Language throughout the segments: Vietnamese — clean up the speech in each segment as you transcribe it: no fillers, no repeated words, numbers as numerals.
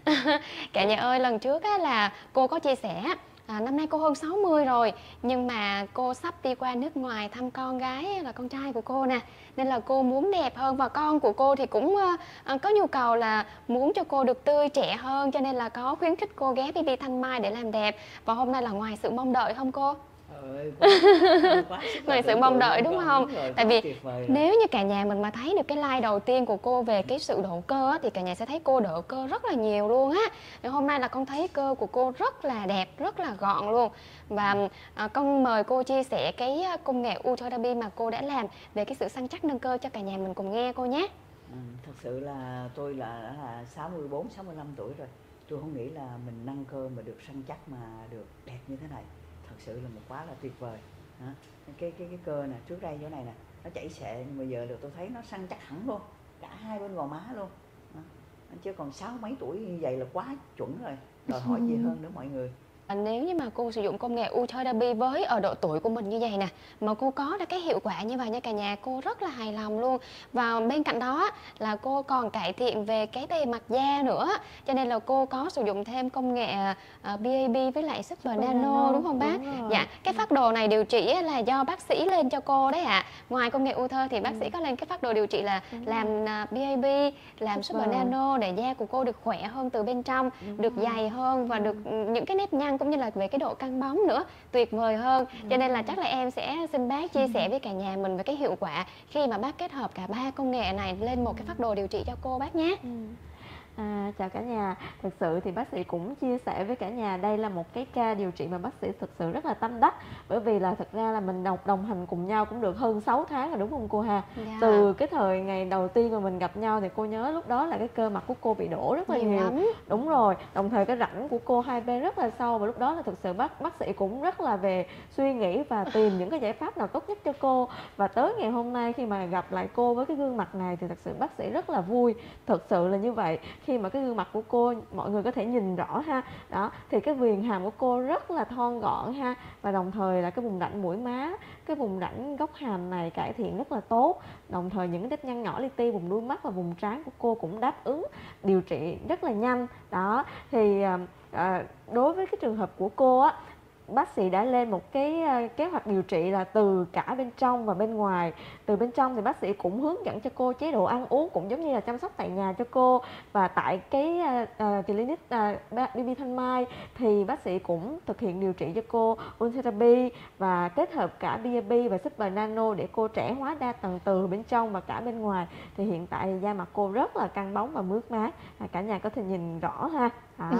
Cả nhà ơi, lần trước á, là cô có chia sẻ năm nay cô hơn 60 rồi, nhưng mà cô sắp đi qua nước ngoài thăm con gái là con trai của cô nè, nên là cô muốn đẹp hơn, và con của cô thì cũng có nhu cầu là muốn cho cô được tươi trẻ hơn, cho nên là có khuyến khích cô ghé BB Thanh Mai để làm đẹp. Và hôm nay là ngoài sự mong đợi không cô? Ơi, quá sức là Ngoài sự tưởng mong tượng đợi luôn đúng con, không? đúng rồi, Tại quá vì tuyệt vời rồi. nếu như cả nhà mình mà thấy được cái like đầu tiên của cô về cái sự độ cơ á, thì cả nhà sẽ thấy cô đỡ cơ rất là nhiều luôn á. Thì hôm nay là con thấy cơ của cô rất là đẹp, rất là gọn luôn. Và con mời cô chia sẻ cái công nghệ Ultherapy mà cô đã làm về cái sự săn chắc nâng cơ cho cả nhà mình cùng nghe cô nhé. Thật sự là tôi là 64, 65 tuổi rồi. Tôi không nghĩ là mình nâng cơ mà được săn chắc mà được đẹp như thế này. Thật sự là một quá là tuyệt vời. Hả? Cái cơ nè, trước đây chỗ này nè, nó chảy xệ, nhưng bây giờ là tôi thấy nó săn chắc hẳn luôn, cả hai bên gò má luôn. Hả? Chứ còn 6 mấy tuổi như vậy là quá chuẩn rồi. Đòi hỏi gì hơn nữa mọi người. Nếu như mà cô sử dụng công nghệ Ultherapy với ở độ tuổi của mình như vậy nè, mà cô có được cái hiệu quả như vậy nha cả nhà, cô rất là hài lòng luôn. Và bên cạnh đó là cô còn cải thiện về cái bề mặt da nữa, cho nên là cô có sử dụng thêm công nghệ BAB với lại Super Nano, đúng không bác? Dạ, cái phác đồ này điều trị là do bác sĩ lên cho cô đấy ạ. Ngoài công nghệ Ulther thì bác sĩ có lên cái phác đồ điều trị là làm BAB, làm Super Nano để da của cô được khỏe hơn từ bên trong, được dày hơn và được những cái nếp nhăn cũng như là về cái độ căng bóng nữa tuyệt vời hơn. Cho nên là chắc là em sẽ xin bác chia sẻ với cả nhà mình về cái hiệu quả khi mà bác kết hợp cả ba công nghệ này lên một cái phác đồ điều trị cho cô bác nhé. Chào cả nhà. Thực sự thì bác sĩ cũng chia sẻ với cả nhà đây là một cái ca điều trị mà bác sĩ thực sự rất là tâm đắc. Bởi vì là thật ra là mình đồng hành cùng nhau cũng được hơn 6 tháng rồi đúng không cô ha? Từ cái thời ngày đầu tiên mà mình gặp nhau thì cô nhớ lúc đó là cái cơ mặt của cô bị đổ rất là nhiều. Đúng rồi, đồng thời cái rãnh của cô hai bên rất là sâu, và lúc đó là thực sự bác sĩ cũng rất là về suy nghĩ và tìm những cái giải pháp nào tốt nhất cho cô. Và tới ngày hôm nay khi mà gặp lại cô với cái gương mặt này thì thật sự bác sĩ rất là vui. Thực sự là như vậy, khi mà cái gương mặt của cô mọi người có thể nhìn rõ ha, đó thì cái viền hàm của cô rất là thon gọn ha, và đồng thời là cái vùng rãnh mũi má, cái vùng rãnh góc hàm này cải thiện rất là tốt. Đồng thời những cái nếp nhăn nhỏ li ti vùng đuôi mắt và vùng trán của cô cũng đáp ứng điều trị rất là nhanh. Đó thì đối với cái trường hợp của cô á, bác sĩ đã lên một cái kế hoạch điều trị là từ cả bên trong và bên ngoài. Từ bên trong thì bác sĩ cũng hướng dẫn cho cô chế độ ăn uống, cũng giống như là chăm sóc tại nhà cho cô. Và tại cái clinic BB Thanh Mai thì bác sĩ cũng thực hiện điều trị cho cô Ultherapy và kết hợp cả BAB và Super Nano để cô trẻ hóa đa tầng từ bên trong và cả bên ngoài. Thì hiện tại da mặt cô rất là căng bóng và mướt mát, cả nhà có thể nhìn rõ ha.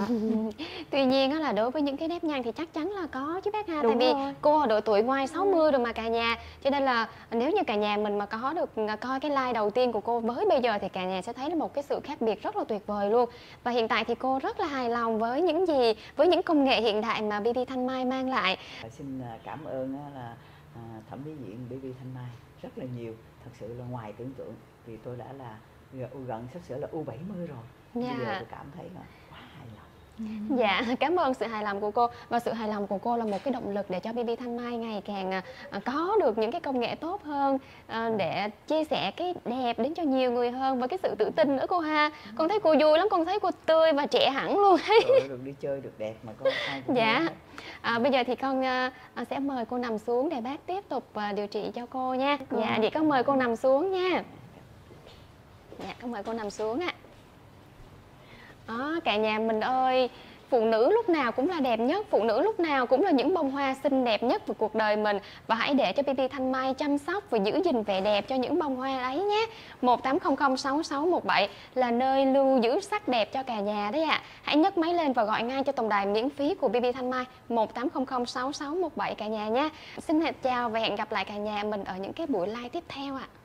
Tuy nhiên là đối với những cái nếp nhăn thì chắc chắn là có chứ bác ha. Đúng Tại vì rồi. cô ở độ tuổi ngoài 60 rồi mà cả nhà, cho nên là nếu như cả nhà mình mà có được coi cái like đầu tiên của cô với bây giờ thì cả nhà sẽ thấy là một cái sự khác biệt rất là tuyệt vời luôn. Và hiện tại thì cô rất là hài lòng với những công nghệ hiện đại mà BB Thanh Mai mang lại. Xin cảm ơn là thẩm mỹ viện BB Thanh Mai rất là nhiều, thật sự là ngoài tưởng tượng, vì tôi đã là gần sắp sửa là U70 rồi. Bây giờ tôi cảm thấy là quá hài lòng. Dạ, cảm ơn sự hài lòng của cô. Và sự hài lòng của cô là một cái động lực để cho BB Thanh Mai ngày càng có được những cái công nghệ tốt hơn, để chia sẻ cái đẹp đến cho nhiều người hơn, và cái sự tự tin nữa cô ha. Con thấy cô vui lắm, con thấy cô tươi và trẻ hẳn luôn. Được đi chơi được đẹp mà có ai cũng dạ. Bây giờ thì con sẽ mời cô nằm xuống để bác tiếp tục điều trị cho cô nha. Dạ, vậy con mời cô nằm xuống nha. Dạ, con mời cô nằm xuống ạ. Đó, cả nhà mình ơi, phụ nữ lúc nào cũng là đẹp nhất, phụ nữ lúc nào cũng là những bông hoa xinh đẹp nhất của cuộc đời mình. Và hãy để cho BB Thanh Mai chăm sóc và giữ gìn vẻ đẹp cho những bông hoa ấy nhé. 18006617 là nơi lưu giữ sắc đẹp cho cả nhà đấy ạ. Hãy nhấc máy lên và gọi ngay cho tổng đài miễn phí của BB Thanh Mai 18006617 cả nhà nhé. Xin chào và hẹn gặp lại cả nhà mình ở những cái buổi live tiếp theo ạ.